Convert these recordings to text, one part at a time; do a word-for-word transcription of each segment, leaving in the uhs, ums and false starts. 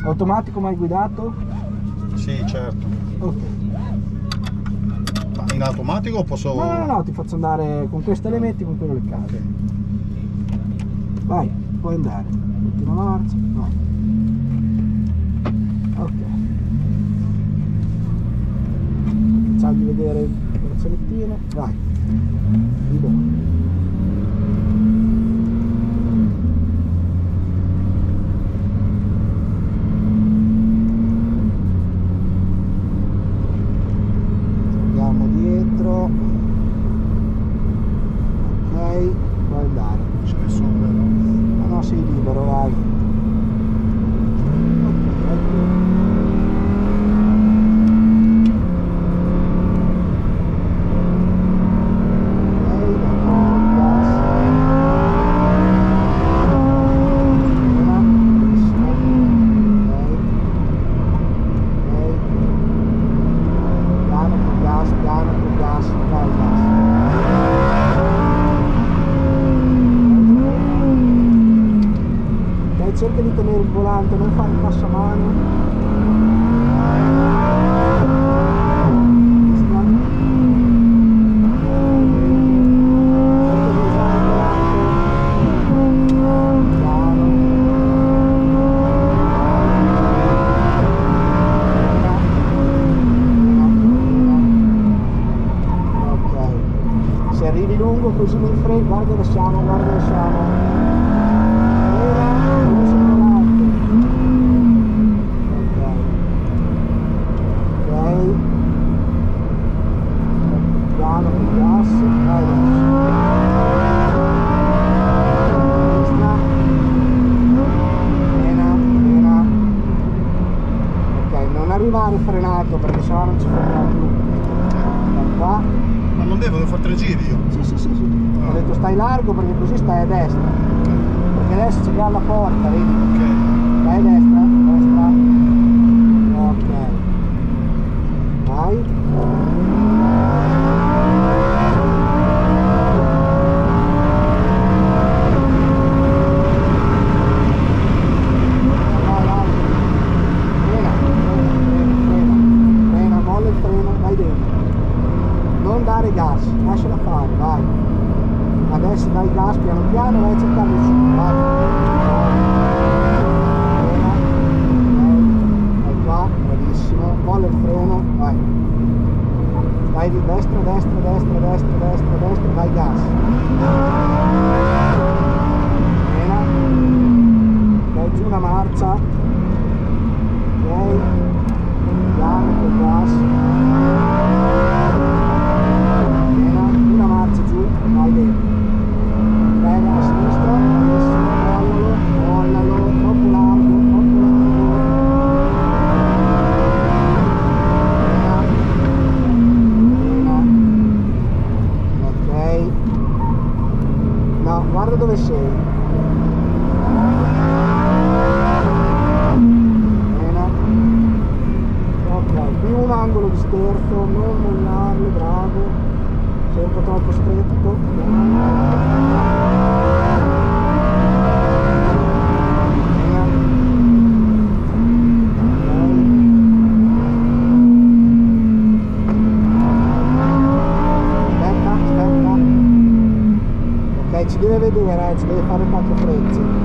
Automatico mai guidato? Sì, certo. Ok. Ma in automatico posso... No, no, no, ti faccio andare con queste le metti, con quello le cade. Ok. Vai, puoi andare. Ultima marcia, vai. Ok. Facciagli vedere il braccialettino, vai. Libero. Andiamo dietro. Ok, puoi andare. Ce ne sono, vero? Ma no, sei libero, vai. Ok, ecco. Cerca di tenere il volante, non fare il passamano. Ok, se arrivi lungo così nel freno, guarda dove siamo, guarda dove siamo. Arrivare frenato perché sennò non ci fermiamo più. Da qua. Ma non devo, devo fare tre giri io? Sì, sì, sì, sì. Ho detto stai largo perché così stai a destra. Perché adesso c'è la porta, vedi? Ok. Stai a destra, a destra. Ok. Vai. Gas, lasciala fare, vai. Adesso dai gas piano piano, vai a cercare il su, vai. Vai qua, bravissimo, molla il freno, vai. Vai di destra, destra, destra, destra, destra, destra, dai gas. Bene. Dai giù una marcia. Ok. Piano col gas. Vai dentro, frena a sinistra, adesso mollalo, mollalo, troppo largo, troppo largo, frena, frena, ok, no, guarda dove sei, frena, ok, qui un angolo di sterzo, non mollarlo, bravo. Sei un po' troppo stretto. Aspetta, aspetta. Ok, ci deve vedere, eh, ci deve fare quattro frecce.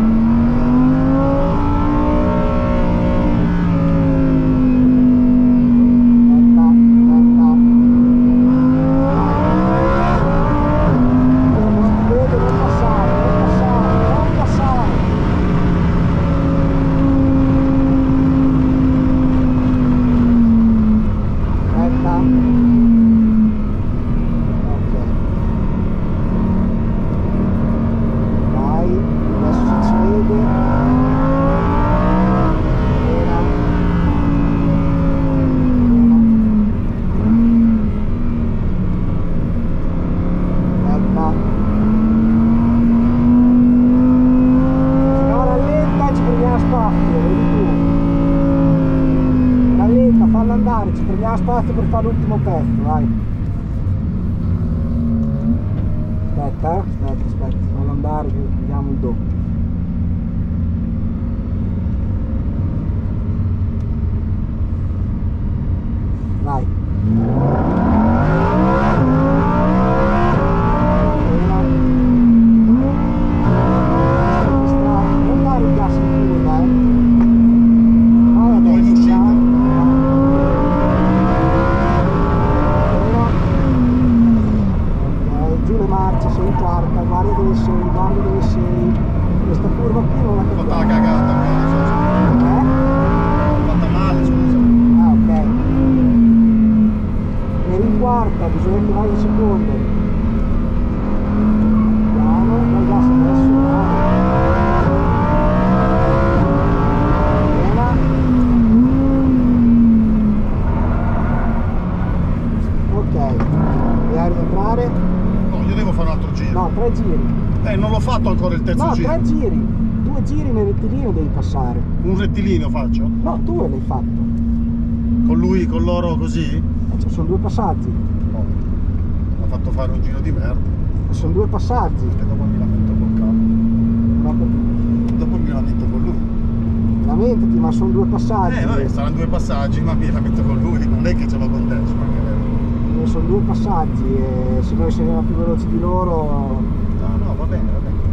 Ci prendiamo spazio per fare l'ultimo pezzo, vai. Aspetta, eh? aspetta, aspetta, fallo andare che vediamo il doppio. guardi dove sei. Questa curva qui non la Ho fatto la capiamo. cagata, guarda, Eh? l'ho fatta male, scusa. Ah, ok. Eri in quarta, bisogna che vai in secondo. Piano, dai gas adesso, bravo. Bene. Ok, devi rientrare. No, io devo fare un altro giro. No, tre giri. Eh, non l'ho fatto ancora il terzo No, giro. tre giri. Due giri nel rettilineo devi passare. Un rettilineo faccio? No, tu l'hai fatto. Con lui, con loro così? Eh, ci sono due passaggi. No. Mi ha fatto fare un giro di merda. Sono due passaggi. E dopo mi lamento col capo. Non ho capito. Dopo mi lamento con lui. Lamentati, ma sono due passaggi. Eh, vabbè, saranno due passaggi, ma mi lamento con lui. Non è che ce l'ho con te, ci mancherebbe. Sono due passaggi e se noi siamo più veloci di loro. No, no, va bene, va bene.